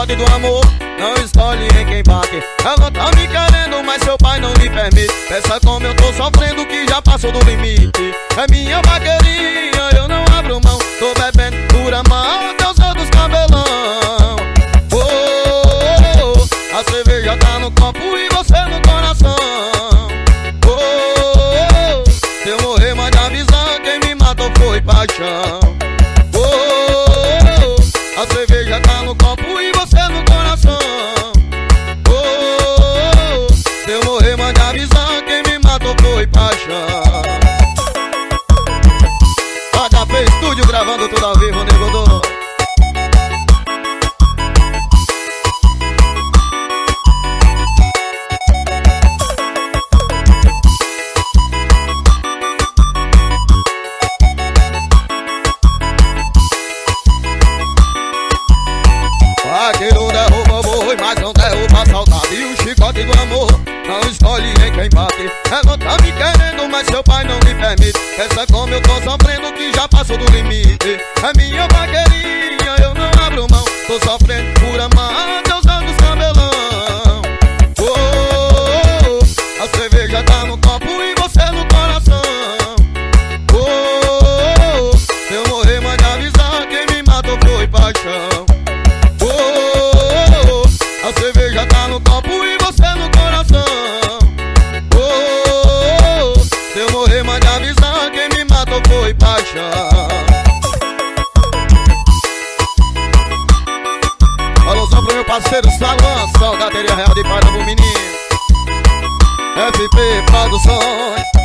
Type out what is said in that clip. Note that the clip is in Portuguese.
chicote do amor não escolhe em quem bate. Ela tá me querendo, mas seu pai não lhe permite. Pensa como eu tô sofrendo que já passou do limite. É minha vaqueirinha, eu não abro mão. Tô bebendo pura mão, até os outros cabelão. A cerveja tá no copo e você no coração. Se eu morrer, mande avisar, quem me matou foi paixão. A cerveja tá no copo e você no coração. Se eu morrer, mande avisar, quem me matou foi paixão. HP Estúdio gravando tudo ao vivo, Nego Dô. Vaqueiro derruba boi, mas não derruba a saudade. E o chicote do amor não escolhe em quem bate. Ela tá me querendo, mas seu pai não lhe permite. Pensa como eu tô sofrendo que já passou do limite. É minha vaqueirinha, eu não abro mão. Tô sofrendo por amar, Deus dando os cabelão. A cerveja tá no copo e você no coração. Se eu morrer, mande avisar, quem me matou foi paixão. A cerveja tá no copo e você no coração. Se eu morrer, mande avisar, quem me matou foi paixão. Alusão pro meu parceiro Salão, Soldateria Real de Parambu, menino. FP Produções.